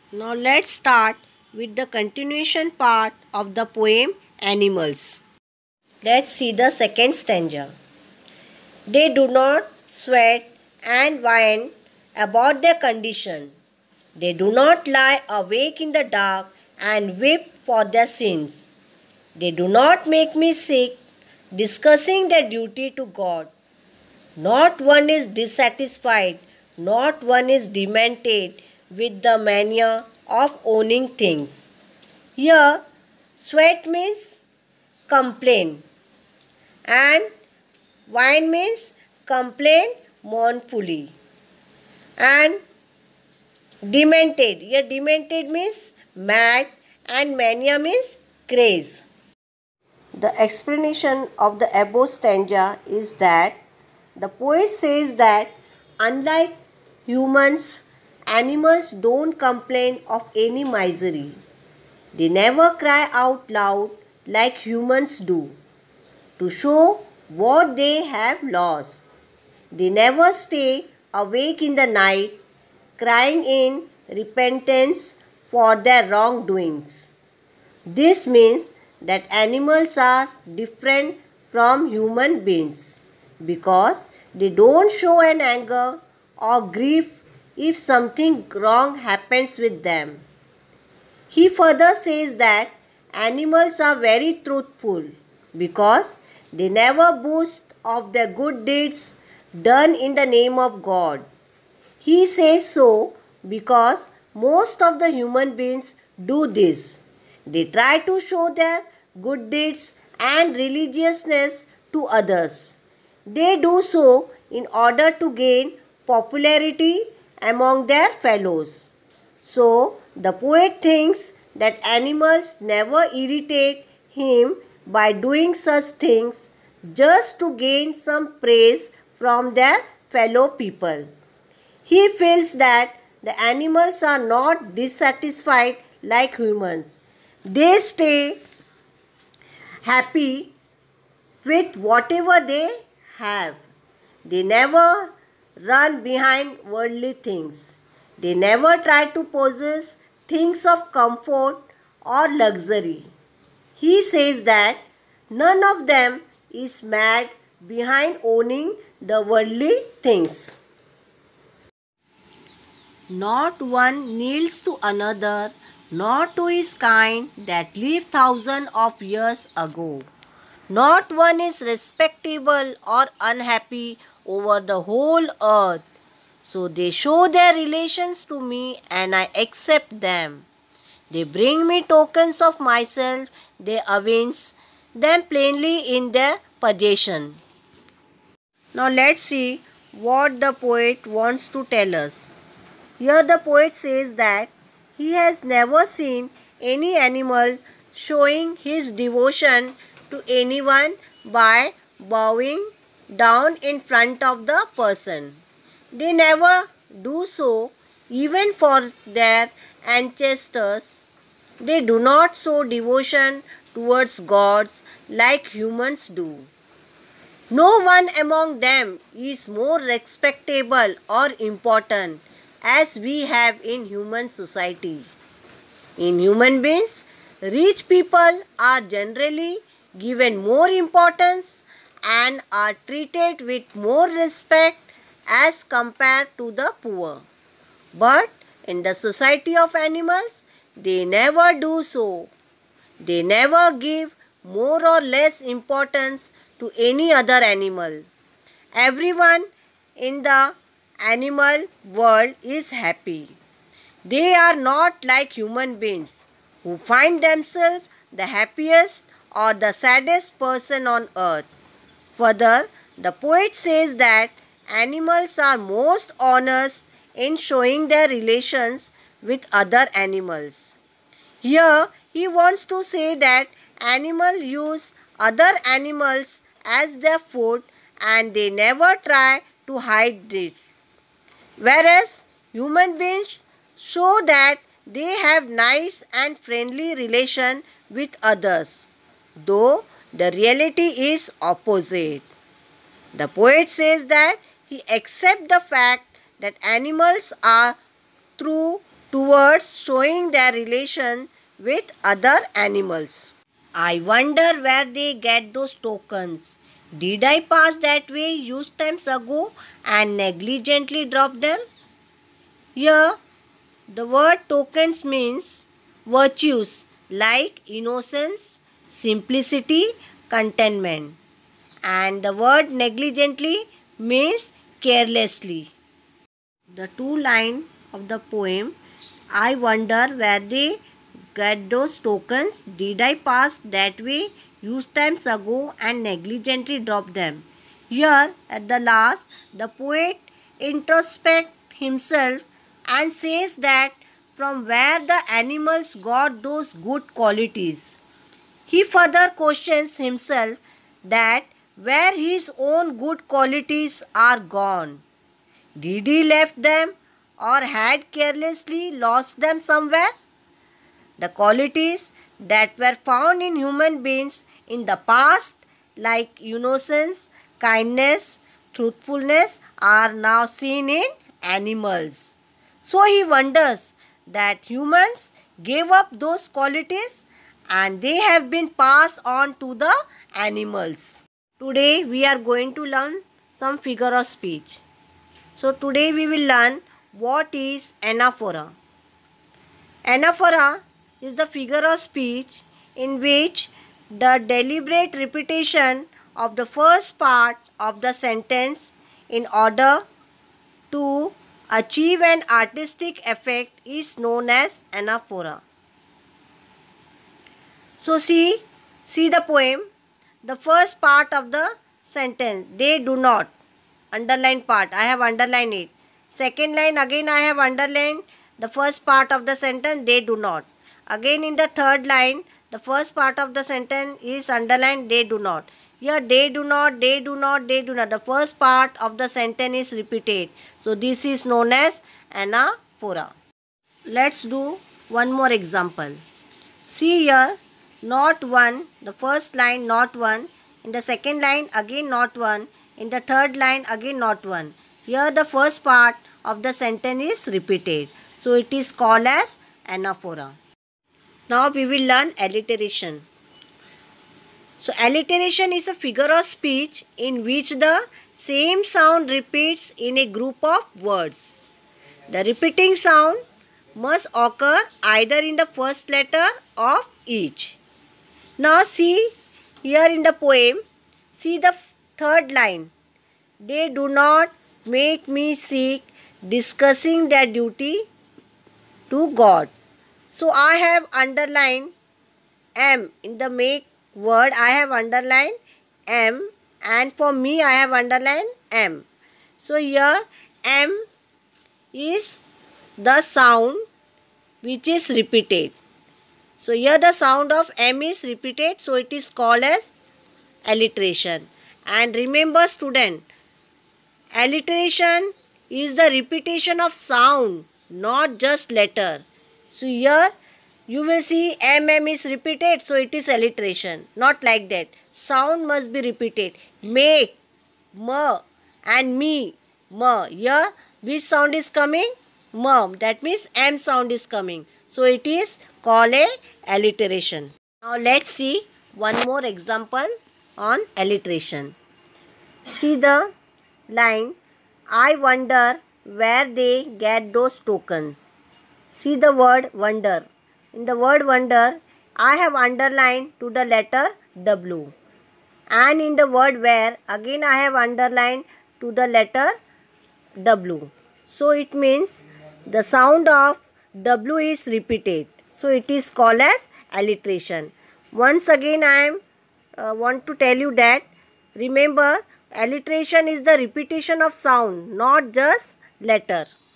Now let's start with the continuation part of the poem Animals. Let's see the second stanza. They do not sweat and whine about their condition. They do not lie awake in the dark and weep for their sins. They do not make me sick discussing their duty to God. Not one is dissatisfied, not one is demented with the mania of owning things. Here, sweat means complain and whine means complain mournfully. And demented, here demented means mad and mania means craze. The explanation of the above stanza is that the poet says that unlike humans, animals don't complain of any misery. They never cry out loud like humans do to show what they have lost. They never stay awake in the night crying in repentance for their wrongdoings. This means that animals are different from human beings because they don't show an anger or grief if something wrong happens with them. He further says that animals are very truthful because they never boast of their good deeds done in the name of God. He says so because most of the human beings do this. They try to show their good deeds and religiousness to others. They do so in order to gain popularity among their fellows. So, the poet thinks that animals never irritate him by doing such things just to gain some praise from their fellow people. He feels that the animals are not dissatisfied like humans. They stay happy with whatever they have. They never run behind worldly things. They never try to possess things of comfort or luxury. He says that none of them is mad behind owning the worldly things. Not one kneels to another, nor to his kind that lived thousands of years ago. Not one is respectable or unhappy over the whole earth. So they show their relations to me and I accept them. They bring me tokens of myself, they evince them plainly in their possession. Now let's see what the poet wants to tell us. Here the poet says that he has never seen any animal showing his devotion to anyone by bowing down in front of the person. They never do so even for their ancestors. They do not show devotion towards gods like humans do. No one among them is more respectable or important as we have in human society. In human beings, rich people are generally given more importance and are treated with more respect as compared to the poor. But in the society of animals, they never do so. They never give more or less importance to any other animal. Everyone in the animal world is happy. They are not like human beings who find themselves the happiest or the saddest person on earth. Further, the poet says that animals are most honest in showing their relations with other animals. Here, he wants to say that animals use other animals as their food and they never try to hide this. Whereas human beings show that they have nice and friendly relation with others, though the reality is opposite. The poet says that he accepts the fact that animals are through towards showing their relation with other animals. I wonder where they get those tokens. Did I pass that way used times ago and negligently drop them? Here, the word tokens means virtues like innocence, simplicity, contentment. And the word negligently means carelessly. The two lines of the poem, I wonder where they get those tokens. Did I pass that way used times ago and negligently drop them? Here at the last, the poet introspects himself and says that from where the animals got those good qualities. He further questions himself that where his own good qualities are gone. Did he left them or had carelessly lost them somewhere? The qualities that were found in human beings in the past, like innocence, kindness, truthfulness, are now seen in animals. So he wonders that humans gave up those qualities and they have been passed on to the animals. Today we are going to learn some figure of speech. So today we will learn what is anaphora. Anaphora is the figure of speech in which the deliberate repetition of the first part of the sentence in order to achieve an artistic effect is known as anaphora. So see the poem. The first part of the sentence, they do not. Underline part, I have underlined it. Second line, again I have underlined the first part of the sentence, they do not. Again in the third line, the first part of the sentence is underlined, they do not. Here they do not, they do not, they do not. The first part of the sentence is repeated. So this is known as anaphora. Let's do one more example. See here, not one, the first line not one, in the second line again not one, in the third line again not one. Here the first part of the sentence is repeated. So it is called as anaphora. Now we will learn alliteration. So alliteration is a figure of speech in which the same sound repeats in a group of words. The repeating sound must occur either in the first letter of each. Now see here in the poem, see the third line. They do not make me sick discussing their duty to God. So I have underlined M in the make word, I have underlined M, and for me I have underlined M. So here M is the sound which is repeated. So here the sound of M is repeated, so it is called as alliteration. And remember student, alliteration is the repetition of sound, not just letter. So here you will see MM is repeated, so it is alliteration. Not like that. Sound must be repeated. Make, ma, and me, ma. Here which sound is coming? Ma. That means M sound is coming. So it is called a alliteration. Now let's see one more example on alliteration. See the line, I wonder where they get those tokens. See the word wonder. In the word wonder, I have underlined to the letter W. And in the word where, again I have underlined to the letter W. So it means the sound of W is repeated. So it is called as alliteration. Once again I want to tell you that, remember, alliteration is the repetition of sound, not just letter.